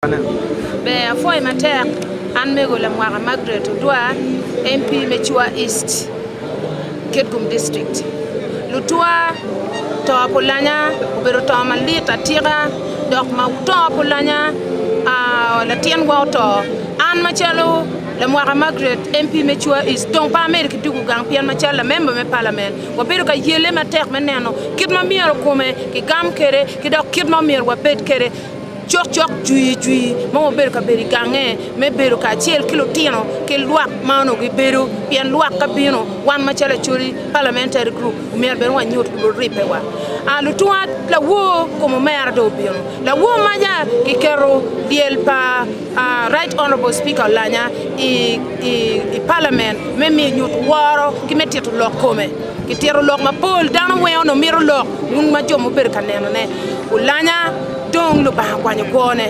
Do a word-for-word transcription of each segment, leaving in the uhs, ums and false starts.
kana be foi mater an mego Lamwaka Margaret Odwar M P me Chua East Ketgum district lutua to polanya ubero to malita tira dok ma to polanya a la tien wato an machalo Lamwaka Margaret M P me Chua East donc pas Amerique du gang pian machala membre me parlement wa bero ka yele mater meneno kit ma miero come ki gam kere ki dok kit ma miero wa pet kere chok chok jui jui mo bero ka beri gange me bero ka chiel kilo tino ke luak mano gi bero pian luak ka bino wan machala churi parliamentary group mer bero wa nyot ko ripe wa a lu tuwa la wo como mer do bino la wo maja ki kero diel pa uh, right honorable speaker lanya i i, i parliament me mi nyot waro ki metti to lokome ki tero lok ma pol dan we ono miro lok un ma jomo ber ka neno ne ulanya dong lu ba kwanye kone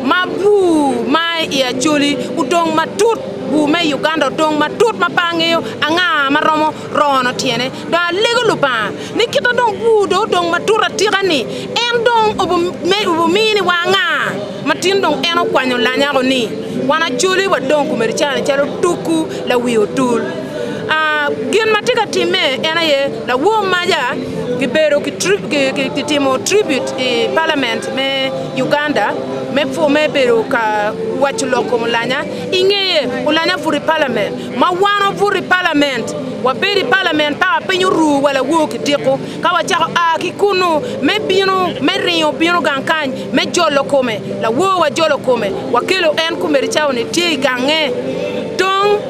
mabu mai ya chuli udong matut bu me Uganda dong matut mapangeyo anga maromo rono tiene da lego lu ba ni kita dong bu do dong matura tirani en dong obu me obu mini wanga matin dong eno kwanyo lanya ko ni wana chuli wa dong kumerichana chalo tuku la wiyo tul ah gen matika time ena ye la wo maja gibero ki ki timo tribute e parliament me Uganda me fo me bero ka wachulo ko mulanya ingeye ulanya furi parliament ma wano furi parliament wa beri parliament pa penyuru wala wo ki tiko ka wa cha a ki kunu me bino me rio bino gankan me jolo kome la wo wa jolo kome wa kelo en kumeri chao ne tie gange donc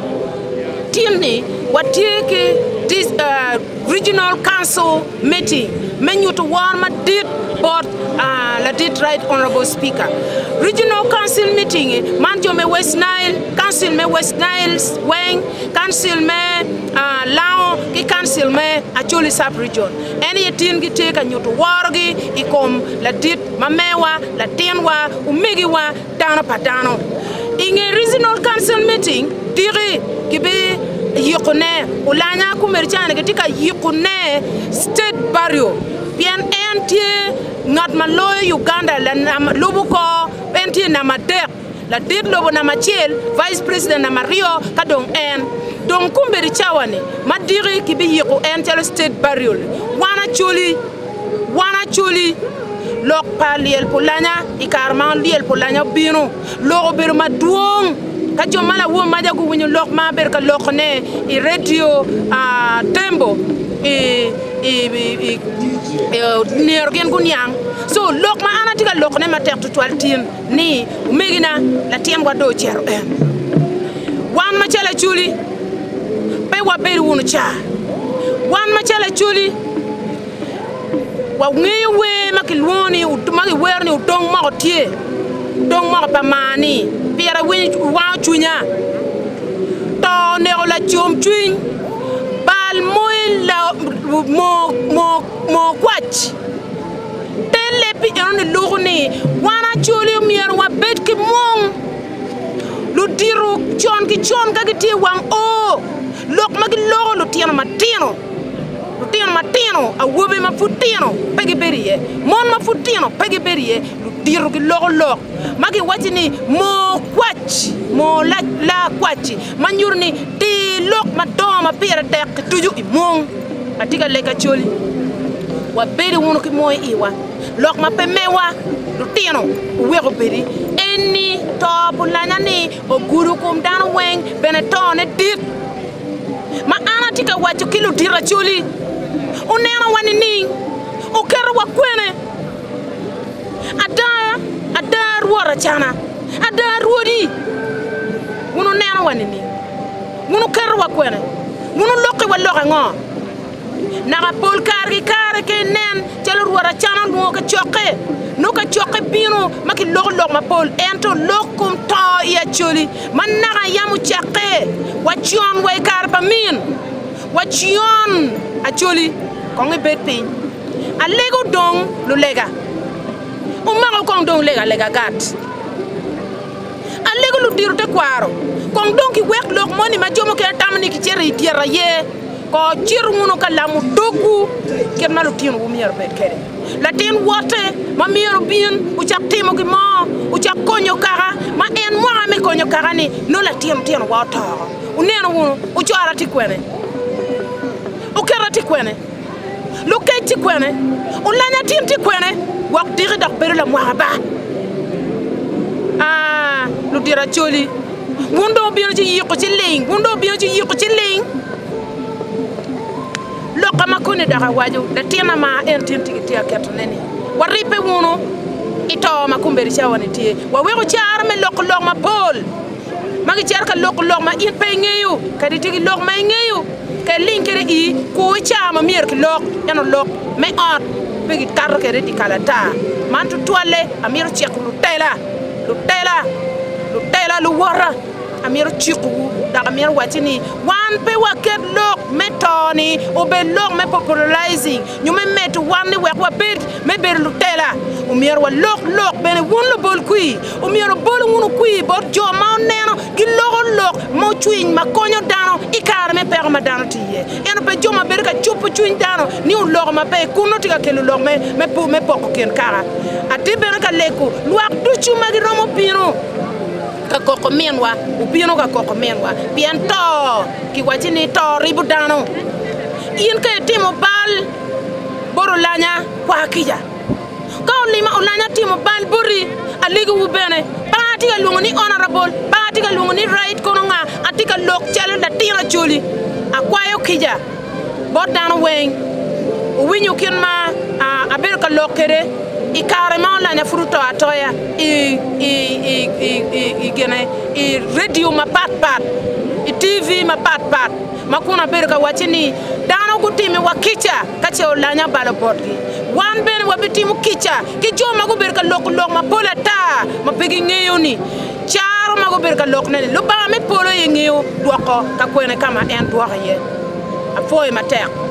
tini what take this uh, regional council meeting menu to warm a did but uh, la did right honorable speaker regional council meeting manjo me West Nile council me West Nile wing council me uh, lao ki council me actually sub region any tin gi take and to wargi ikom la did mamewa la tenwa umigi wa dano padano in a regional council meeting dire kibe yikune ulanya kumerchana ketika yikune state barrio bien entie ngat maloy Uganda la lubuko entie na mader la dit lobo na machel vice president na Mario kadong en donc kumberi chawane madiri kibi yiku entie state barrio wana chuli wana chuli lok paliel polanya ikarman liel polanya bino logo ber maduong ka jomala wo maja ku winyo lok ma ber ka lok ne i radio a tembo e e e ner gen gunyang so lok ma anati ka lok ne ma tek tutwal tin ni megina la tiem wa do chero en wan ma chala chuli pe wa ber wonu cha wan ma chala chuli wa ngewe makilwoni utumaki werni udong ma otie dong ma pa mani biara wen wa chunya to ne la chum chuin bal moy la mo mo mo kwach tele pi on lugni wana chuli mier wa bet ki mong lu diru chon ki chon ka ti wang o lok ma ki logo lu tieno matino lu tieno matino a wobe ma futino pegi berie mon ma futino pegi berie diru ki logo lok magi watini mo kwach mo la la kwachi manyurni ti lok madoma pira tek tuju imong atika leka choli wa beri wono ki moy iwa lok ma pemewa lutino wego beri eni top lanya ni oguru kum dan weng benetone dit ma anatika wacho kilo dira choli unena wanini okero wa kwene ada ada ruora chana ada ruodi munu nena wanini munu kerwa kwene munu lokki wa lokki ngo naga pol kargi kare ke nen chalo ruora chana no ka choke no ka choke bino maki lok lok ma pol ento lokum to ya choli man naga yamu chake wa chion we kar pa min wa chion a choli kongi bet pin a lego dong lu lega o mago kong dong lega lega gat a lego lu diru te kwaro kong dong ki wek lok moni ma jomo ke tamni ki chere tierra ye ko cirmuno ka lamu dogu ken malu tin wu mier bet kere la tin wote ma mier bien u chak timo gi mo u chak konyo kara ma en mo me konyo kara ni no la tin tin wa ta u neno wu u chara ti kwene u kera ti kwene lu ke ti kwene u lanya tin ti kwene wa diri dak bere la mo ba ah lu dira choli mundo bien ci yiko ci ling mundo bien ci yiko ci ling lo kama ko ne daga waju da tina ma en tinti ti aketo neni waripe wono ito ma kumberi cha woni tie wa wego char me lok lok ma pol magi char ka lok lok ma in pe ngeyu kadi tigi lok ma ngeyu ke ling kere i ko cha ma mier ki lok yano lok me ot pegi tar kere di kala ta man tu toile amir chek lu tela lu tela lu tela lu wara amir chiku da amir watini wan pe waket lok metoni o be lok me popularizing ñu me met wan ni wek wa bit me ber lu tela o mir wa lok lok ben won lo bol kui o mir bol wonu kui bot jo ma neno gi lok lok mo chuin ma konyo dano ikar me per ma dano tiye en pe jo ma ber ka chup chuin dano ni o lok ma pe kuno tiga ke lok me me pu me poko ken kara ati ber ka leko luak du chu ma gi romo pino ka koko menwa upino ka koko menwa piento ki wachini to ribu dano yin ka timo bal boro lanya kwa kija ka lima olanya timo bal bori aligu ubene pati ka lungoni honorable pati ka lungoni right kono nga atika lok chale da tira chuli akwayo kija bot dano weng winyu kinma abel ka lokere i carrément la fruto atoya i i i i i gene i radio ma pat pat i tv ma pat pat makuna berka wachini dano gutimi wakicha kache olanya balo botgi wan ben wabitimu kicha ki joma go berka lok lok ma polata ma pegi ngeyoni charo ma go berka lok ne lo ba me polo yengeyo dwoko ka kwene kama en dwoko ye afoy ma tek